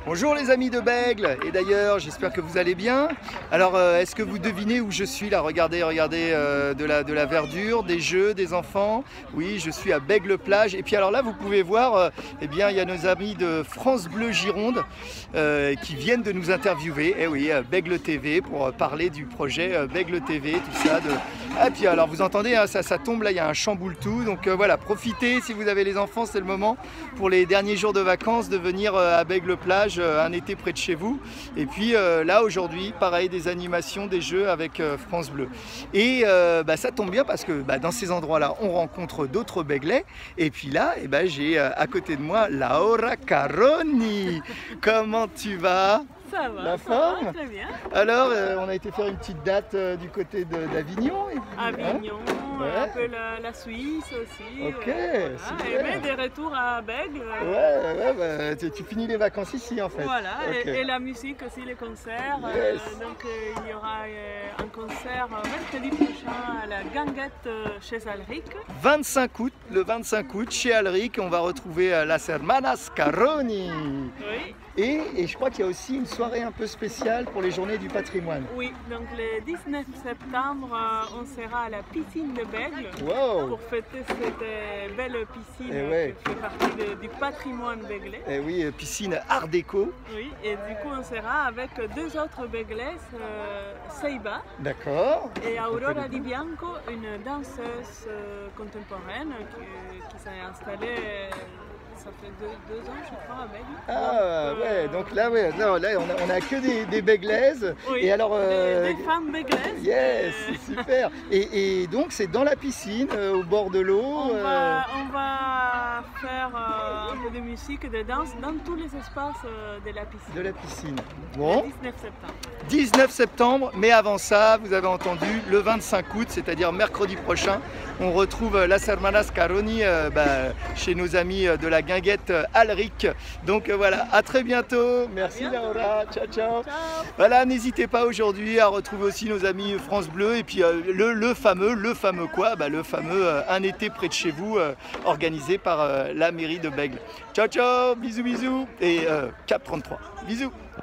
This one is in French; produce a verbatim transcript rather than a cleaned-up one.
Bonjour les amis de Bègles, et d'ailleurs j'espère que vous allez bien. Alors euh, est-ce que vous devinez où je suis là? Regardez, regardez euh, de, la, de la verdure, des jeux, des enfants. Oui, je suis à Bègles plage. Et puis alors là vous pouvez voir, euh, eh bien il y a nos amis de France Bleu Gironde euh, qui viennent de nous interviewer. Eh oui, euh, Bègles T V pour euh, parler du projet euh, Bègles T V, tout ça. De... Et puis alors vous entendez, hein, ça, ça tombe là, il y a un chamboule tout. Donc euh, voilà, profitez si vous avez les enfants, c'est le moment pour les derniers jours de vacances de venir euh, à Bègles plage euh, un été près de chez vous. Et puis euh, là aujourd'hui, pareil, des animations, des jeux avec euh, France Bleu. Et euh, bah, ça tombe bien parce que bah, dans ces endroits-là, on rencontre d'autres Bèglais. Et puis là, eh ben, j'ai euh, à côté de moi Laura Caroni. Comment tu vas? Ça va, la ça forme va, très bien. Alors, euh, on a été faire une petite date euh, du côté d'Avignon. Avignon, hein un ouais. peu la, la Suisse aussi. Ok, euh, voilà. super. Et bien des retours à Bègles. Ouais, ouais bah, tu, tu finis les vacances ici en fait. Voilà, okay. et, et la musique aussi, les concerts. Yes. Euh, donc euh, il y aura euh, un concert mercredi prochain à la Ganguette euh, chez Alric. vingt-cinq août, le vingt-cinq août, chez Alric, on va retrouver euh, Las Hermanas Caroni. Oui. Et, et je crois qu'il y a aussi une soirée un peu spéciale pour les journées du patrimoine. Oui, donc le dix-neuf septembre, on sera à la piscine de Bègles wow. pour fêter cette belle piscine et ouais. qui fait partie de, du patrimoine béglais. Et oui, piscine art déco. Oui, et du coup on sera avec deux autres béglaises, euh, Seiba et Aurora Di Bianco, une danseuse euh, contemporaine qui, qui s'est installée. Euh, Ça fait deux, deux ans, je crois, à Bègles. Ah donc, euh... ouais, donc là, ouais, là, là on, a, on a que des, des béglaises. Oui, et alors, euh... des, des femmes béglaises. Yes, euh... c'est super. Et, et donc c'est dans la piscine, euh, au bord de l'eau. On, euh... va, on va faire euh, un peu de musique et de danse dans tous les espaces euh, de la piscine. De la piscine. Bon. Le dix-neuf septembre. dix-neuf septembre, mais avant ça, vous avez entendu, le vingt-cinq août, c'est-à-dire mercredi prochain, on retrouve Las Hermanas Caroni euh, bah, chez nos amis de la Guinguette Alric. Donc euh, voilà, à très bientôt. Merci Laura. Ciao, ciao. Ciao. Voilà, n'hésitez pas aujourd'hui à retrouver aussi nos amis France Bleu et puis euh, le, le fameux, le fameux quoi bah, Le fameux euh, Un été près de chez vous, euh, organisé par euh, la mairie de Bègles. Ciao, ciao, bisous, bisous. Et euh, Cap trente-trois. Bisous.